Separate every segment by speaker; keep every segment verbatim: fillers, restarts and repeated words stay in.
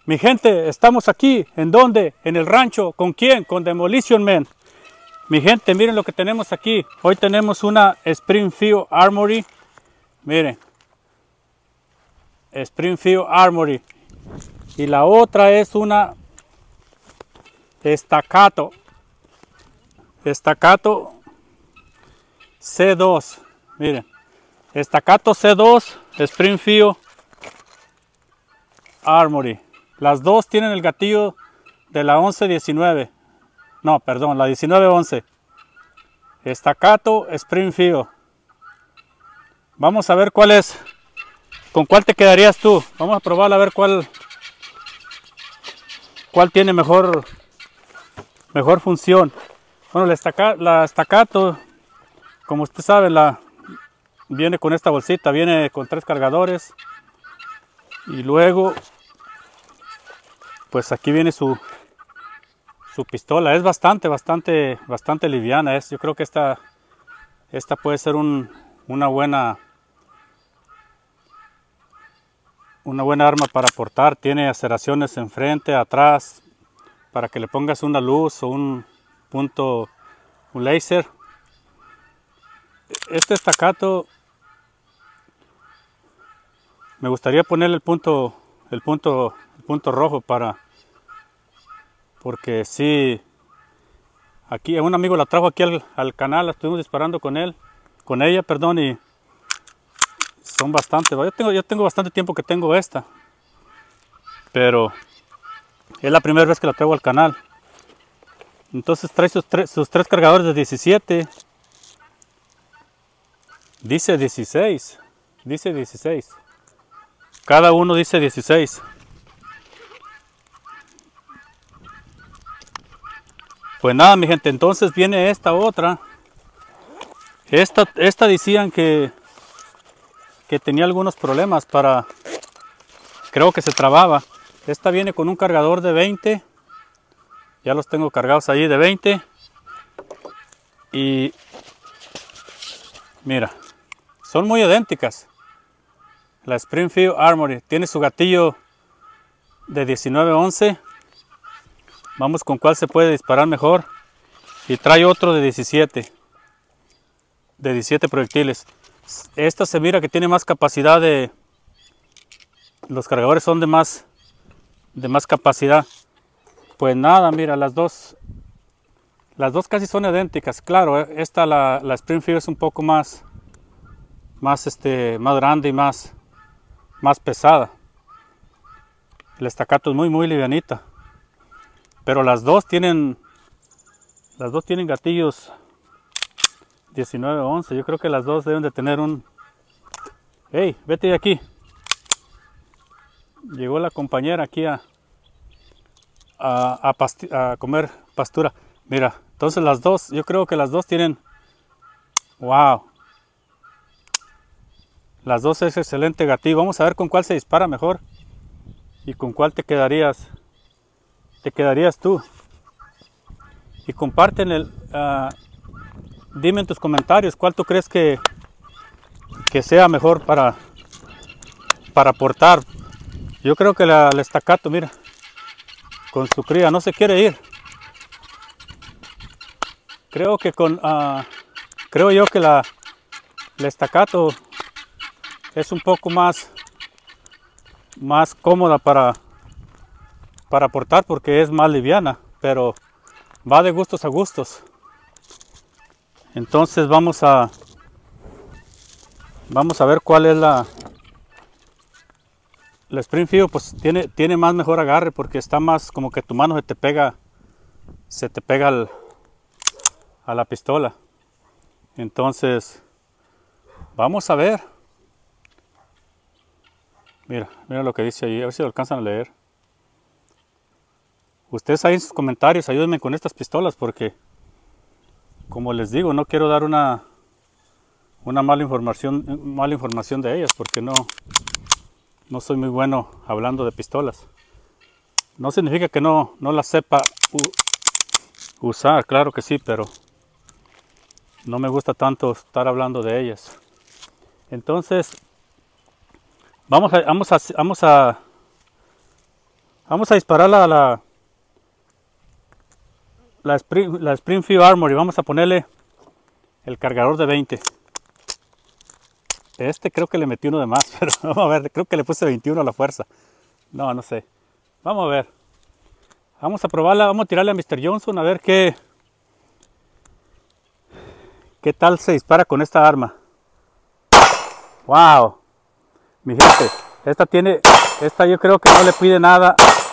Speaker 1: Mi gente, estamos aquí. ¿En dónde? En el rancho. ¿Con quién? Con Demolition Man. Mi gente, miren lo que tenemos aquí. Hoy tenemos una Springfield Armory. Miren. Springfield Armory. Y la otra es una Staccato. Staccato C dos. Miren. Staccato C dos Springfield Armory. Las dos tienen el gatillo de la once diecinueve. No, perdón, la diecinueve once. Staccato Springfield. Vamos a ver cuál es. ¿Con cuál te quedarías tú? Vamos a probarla a ver cuál cuál tiene mejor mejor función. Bueno, la Staccato, la Staccato, como usted sabe, la viene con esta bolsita, viene con tres cargadores y luego pues aquí viene su su pistola. Es bastante bastante bastante liviana. Es, yo creo que esta esta puede ser un, una buena una buena arma para portar. Tiene aceraciones enfrente, atrás, para que le pongas una luz o un punto, un láser. Este Staccato me gustaría ponerle el punto el punto el punto rojo para porque sí, aquí un amigo la trajo aquí al, al canal, la estuvimos disparando con él con ella, perdón, y son bastante. Yo tengo, yo tengo bastante tiempo que tengo esta, pero es la primera vez que la traigo al canal. Entonces trae sus, tres, sus tres cargadores de diecisiete. Dice dieciséis. Dice dieciséis. Cada uno dice dieciséis. Pues nada, mi gente, entonces viene esta otra. Esta, esta decían que que tenía algunos problemas para, creo que se trababa. Esta viene con un cargador de veinte, ya los tengo cargados ahí de veinte, y mira, son muy idénticas. La Springfield Armory tiene su gatillo de diecinueve once. Vamos con cuál se puede disparar mejor, y trae otro de diecisiete, de diecisiete proyectiles. Esta se mira que tiene más capacidad de, los cargadores son de más de más capacidad. Pues nada, mira, las dos las dos casi son idénticas. Claro, esta la, la Springfield es un poco más más este más grande y más más pesada. El Staccato es muy muy livianita, pero las dos tienen las dos tienen gatillos diecinueve once. Yo creo que las dos deben de tener un... ¡Hey! Vete de aquí. Llegó la compañera aquí a a, a, pasti a comer pastura. Mira, entonces las dos, yo creo que las dos tienen... ¡Wow! Las dos es excelente gatillo. Vamos a ver con cuál se dispara mejor y con cuál te quedarías te quedarías tú. Y comparten el... Uh, dime en tus comentarios cuál tú crees que, que sea mejor para, para portar. Yo creo que la, la Staccato, mira, con su cría no se quiere ir. Creo que con, uh, creo yo que la, la Staccato es un poco más, más cómoda para, para portar porque es más liviana, pero va de gustos a gustos. Entonces vamos a vamos a ver cuál es la la Springfield. Pues tiene tiene más mejor agarre porque está más como que tu mano se te pega se te pega al, a la pistola. Entonces vamos a ver. Mira, mira lo que dice ahí, a ver si lo alcanzan a leer. Ustedes ahí en sus comentarios ayúdenme con estas pistolas porque, como les digo, no quiero dar una una mala información mala información de ellas porque no no soy muy bueno hablando de pistolas. No significa que no no las sepa usar, claro que sí, pero no me gusta tanto estar hablando de ellas. Entonces vamos a vamos a vamos a Vamos a disparar la, la, la, Spring, la Springfield Armory. Vamos a ponerle el cargador de veinte. Este creo que le metí uno de más, pero vamos a ver, creo que le puse veintiuno a la fuerza. No, no sé. Vamos a ver. Vamos a probarla, vamos a tirarle a mister Johnson a ver qué, qué tal se dispara con esta arma. Wow. Mi gente, esta tiene, esta yo creo que no le pide nada.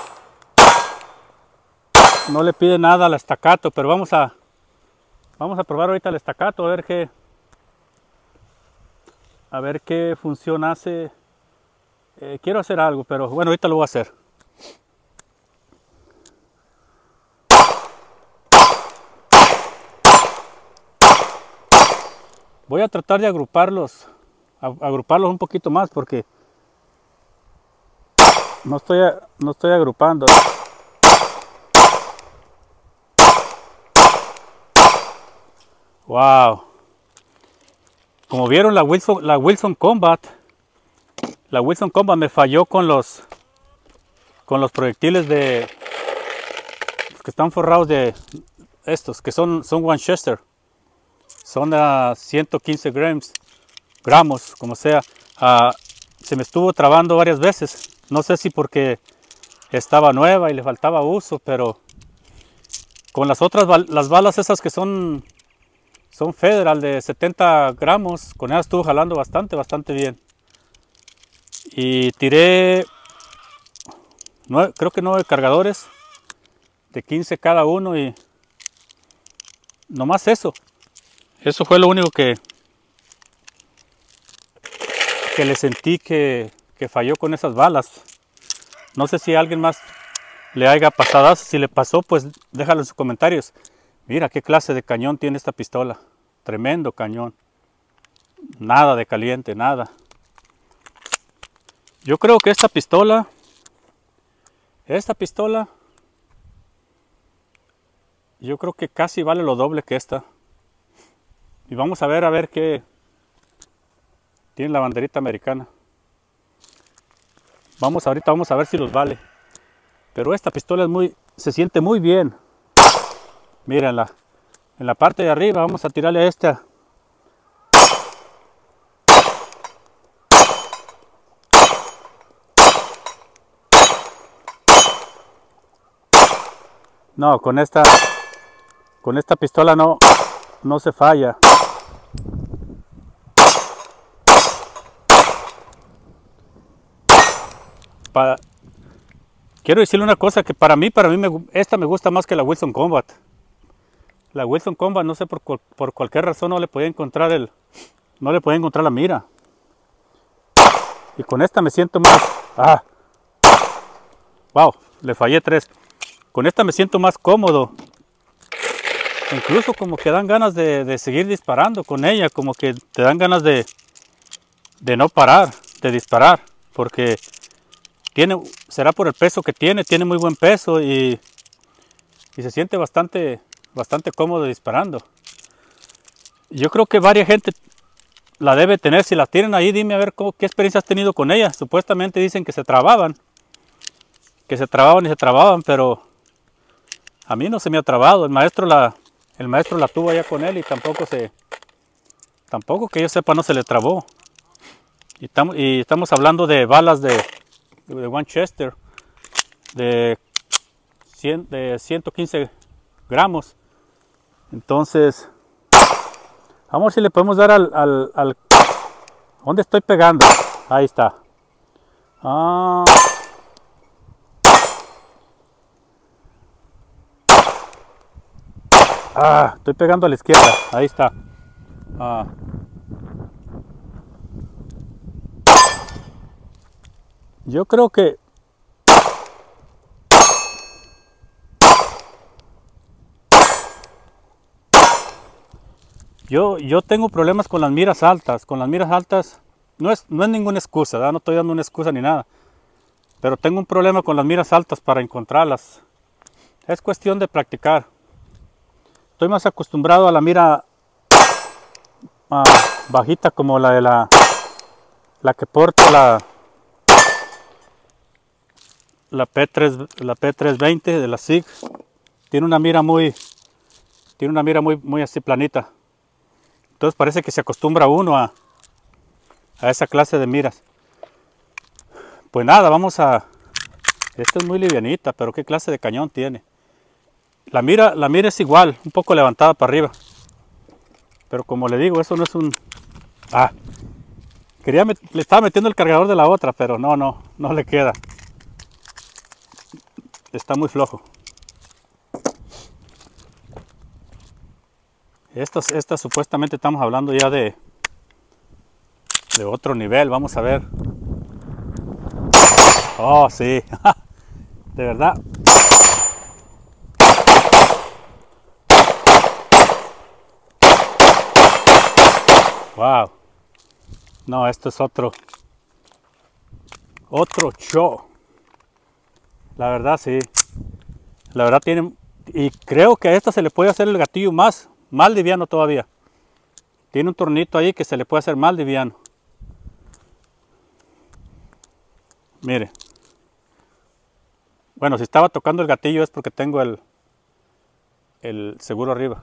Speaker 1: No le pide nada al estacato, pero vamos a, vamos a probar ahorita el estacato a ver qué. A ver qué función hace. Eh, quiero hacer algo, pero bueno, ahorita lo voy a hacer. Voy a tratar de agruparlos, agruparlos un poquito más porque no estoy, no estoy agrupando. Wow. Como vieron, la Wilson, la Wilson Combat, la Wilson Combat me falló con los, con los proyectiles de, que están forrados de estos, que son, son Winchester, son a ciento quince gramos, gramos, como sea. Uh, se me estuvo trabando varias veces, no sé si porque estaba nueva y le faltaba uso, pero con las otras, las balas esas que son Son Federal de setenta gramos, con ellas estuvo jalando bastante, bastante bien. Y tiré, nueve, creo que nueve cargadores, de quince cada uno y nomás eso. Eso fue lo único que, que le sentí que, que falló con esas balas. No sé si a alguien más le haya pasado, si le pasó, pues déjalo en sus comentarios. Mira qué clase de cañón tiene esta pistola. Tremendo cañón. Nada de caliente, nada. Yo creo que esta pistola, esta pistola, yo creo que casi vale lo doble que esta. Y vamos a ver, a ver qué tiene la banderita americana. Vamos ahorita, vamos a ver si los vale. Pero esta pistola es muy, se siente muy bien. Mírenla. En la parte de arriba vamos a tirarle a esta. No, con esta con esta pistola no no se falla. Para, quiero decirle una cosa que para mí, para mí me, esta me gusta más que la Wilson Combat. La Wilson Combat, no sé por, por cualquier razón no le podía encontrar el, no le podía encontrar la mira. Y con esta me siento más, ah, wow, le fallé tres. Con esta me siento más cómodo. Incluso como que dan ganas de, de seguir disparando con ella, como que te dan ganas de, de no parar, de disparar, porque tiene, será por el peso que tiene, tiene muy buen peso y, y se siente bastante bastante cómodo disparando. Yo creo que varias gente la debe tener. Si la tienen ahí, dime a ver cómo, qué experiencia has tenido con ella. Supuestamente dicen que se trababan, que se trababan y se trababan, pero a mí no se me ha trabado. El maestro la, el maestro la tuvo allá con él y tampoco se, tampoco que yo sepa no se le trabó. Y, tam, y estamos hablando de balas de, de Winchester de, cien, de ciento quince gramos. Entonces, vamos a ver si le podemos dar al, al, al... ¿Dónde estoy pegando? Ahí está. Ah. Ah, estoy pegando a la izquierda. Ahí está. Ah. Yo creo que Yo, yo tengo problemas con las miras altas. Con las miras altas no es, no es ninguna excusa, ¿verdad? No estoy dando una excusa ni nada. Pero tengo un problema con las miras altas para encontrarlas. Es cuestión de practicar. Estoy más acostumbrado a la mira uh, bajita como la de la, la que porta la, la P tres, la P trescientos veinte de la S I G. Tiene una mira muy, tiene una mira muy, muy así planita. Entonces parece que se acostumbra uno a, a esa clase de miras. Pues nada, vamos a... Esta es muy livianita, pero qué clase de cañón tiene. La mira, la mira es igual, un poco levantada para arriba. Pero como le digo, eso no es un... Ah, quería met... le estaba metiendo el cargador de la otra, pero no, no, no le queda. Está muy flojo. Estas, estas supuestamente estamos hablando ya de, de otro nivel, vamos a ver. Oh, sí, de verdad. Wow. No, esto es otro, otro show. La verdad, sí. La verdad tiene, y creo que a esta se le puede hacer el gatillo más, más liviano todavía. Tiene un tornito ahí que se le puede hacer más liviano. Mire. Bueno, si estaba tocando el gatillo es porque tengo el, el seguro arriba.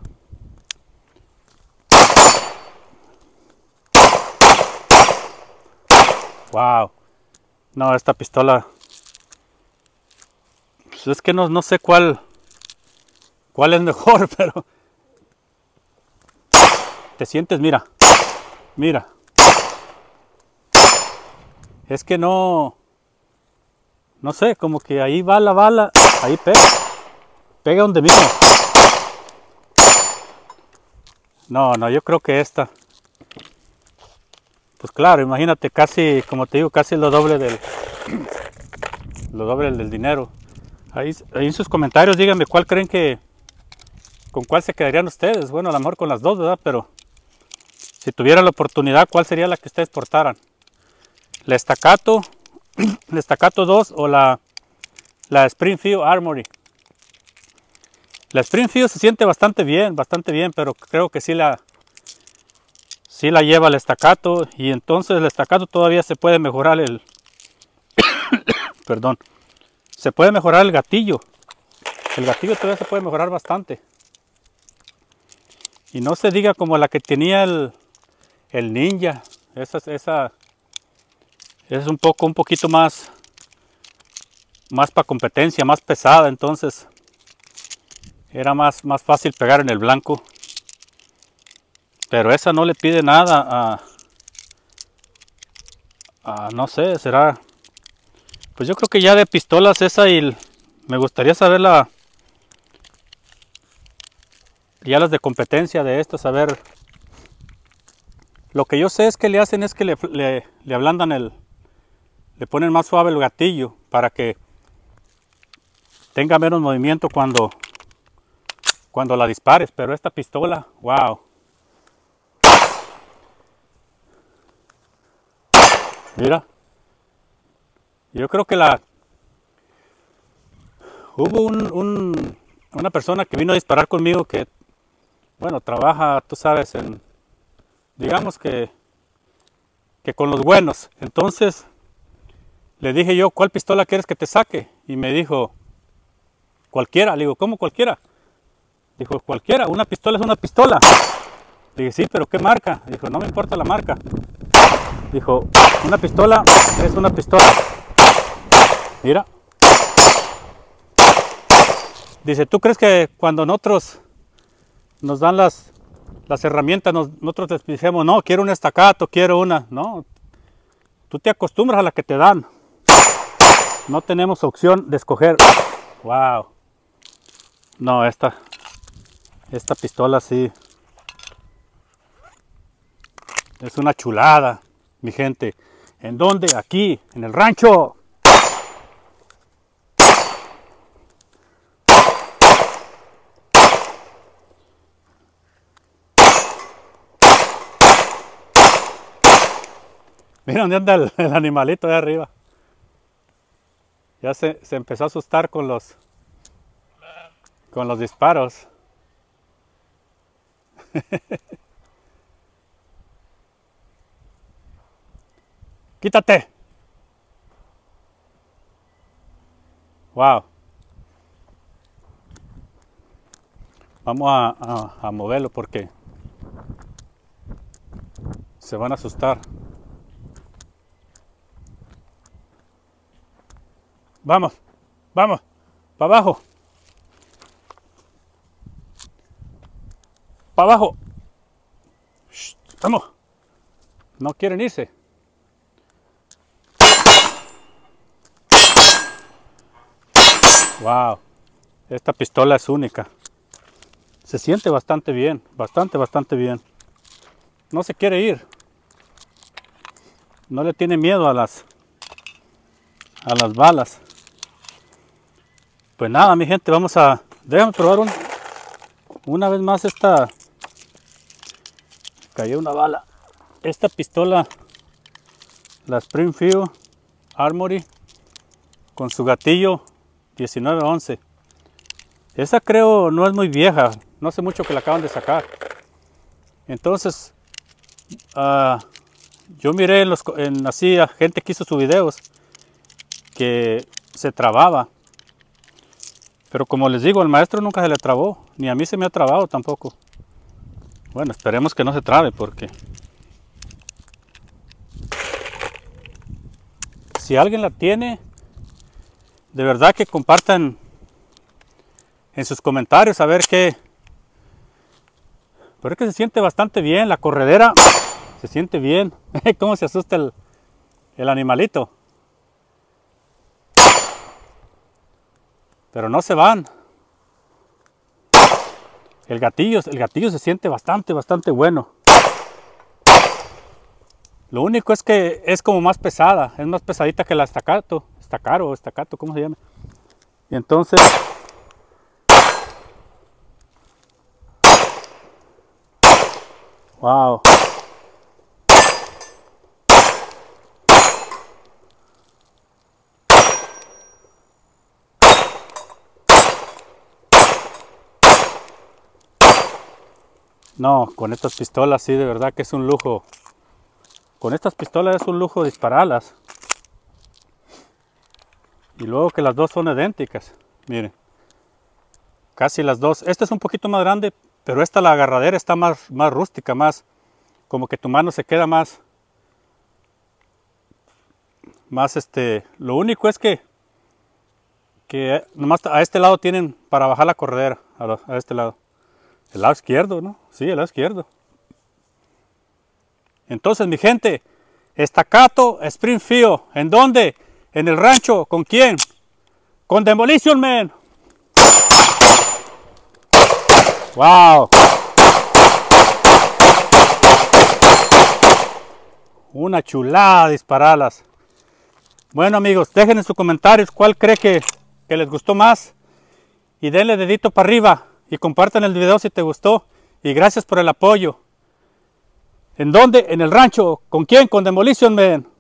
Speaker 1: Wow. No, esta pistola... Pues es que no, no sé cuál, cuál es mejor, pero... Te sientes, mira. Mira. Es que no... No sé, como que ahí va la bala, ahí pega. Pega donde mismo. No, no, yo creo que esta. Pues claro, imagínate, casi, como te digo, casi lo doble del... Lo doble del dinero. Ahí, ahí en sus comentarios díganme cuál creen que... ¿Con cuál se quedarían ustedes? Bueno, a lo mejor con las dos, ¿verdad? Pero... Si tuvieran la oportunidad, ¿cuál sería la que ustedes portaran? ¿La Staccato? ¿La Staccato dos o la, la Springfield Armory? La Springfield se siente bastante bien, bastante bien, pero creo que sí la, sí la lleva el Staccato, y entonces el Staccato todavía se puede mejorar el... perdón. Se puede mejorar el gatillo. El gatillo todavía se puede mejorar bastante. Y no se diga como la que tenía el, el Ninja. Esa, esa es un poco, un poquito más, más para competencia, más pesada, entonces era más, más fácil pegar en el blanco. Pero esa no le pide nada a, a no sé, será... Pues yo creo que ya de pistolas esa, y me gustaría saber la... Ya las de competencia de estas, a ver... Lo que yo sé es que le hacen es que le, le, le ablandan el... Le ponen más suave el gatillo para que tenga menos movimiento cuando, cuando la dispares. Pero esta pistola, wow. Mira. Yo creo que la... Hubo un, un, una persona que vino a disparar conmigo que, bueno, trabaja, tú sabes, en... Digamos que, que con los buenos. Entonces... Le dije yo, ¿cuál pistola quieres que te saque? Y me dijo, cualquiera. Le digo, ¿cómo cualquiera? Dijo, cualquiera, una pistola es una pistola. Le dije, sí, pero ¿qué marca? Dijo, no me importa la marca. Dijo, una pistola es una pistola. Mira. Dice, ¿tú crees que cuando nosotros nos dan las, las herramientas, nos, nosotros les dijimos, no, quiero un Staccato, quiero una? No, tú te acostumbras a la que te dan. No tenemos opción de escoger. Wow. No, esta esta pistola sí es una chulada, mi gente. ¿En dónde? Aquí, en el rancho. Mira dónde anda el, el animalito de arriba. Ya se, se empezó a asustar con los con los disparos. Quítate. Wow. Vamos a, a, a moverlo porque se van a asustar. Vamos, vamos, para abajo. Para abajo. Shh, vamos. No quieren irse. Wow. Esta pistola es única. Se siente bastante bien, bastante, bastante bien. No se quiere ir. No le tiene miedo a las a las balas. Pues nada, mi gente, vamos a déjame probar un, una vez más esta. Cayó una bala. Esta pistola, la Springfield Armory, con su gatillo diecinueve once. Esa creo no es muy vieja, no hace mucho que la acaban de sacar. Entonces, uh, yo miré en los, en, así a gente que hizo sus videos que se trababa. Pero como les digo, al maestro nunca se le trabó, ni a mí se me ha trabado tampoco. Bueno, esperemos que no se trabe porque si alguien la tiene, de verdad que compartan en sus comentarios a ver qué. Pero es que se siente bastante bien, la corredera se siente bien. Cómo se asusta el, el animalito. Pero no se van. El gatillo, el gatillo se siente bastante, bastante bueno. Lo único es que es como más pesada, es más pesadita que la estacato, estacaro o estacato, ¿cómo se llama? Y entonces wow. No, con estas pistolas sí, de verdad que es un lujo. Con estas pistolas es un lujo dispararlas. Y luego que las dos son idénticas. Miren. Casi las dos. Esta es un poquito más grande, pero esta la agarradera está más, más rústica, más como que tu mano se queda más. Más este. Lo único es que que nomás a este lado tienen para bajar la corredera. A, a este lado. El lado izquierdo, ¿no? Sí, el lado izquierdo. Entonces, mi gente, estacato Springfield, ¿en dónde? En el rancho, ¿con quién? Con Demolition Man. Wow. Una chulada dispararlas. Bueno, amigos, dejen en sus comentarios cuál cree que, que les gustó más. Y denle dedito para arriba. Y compartan el video si te gustó. Y gracias por el apoyo. ¿En dónde? En el rancho. ¿Con quién? Con Demolition Man.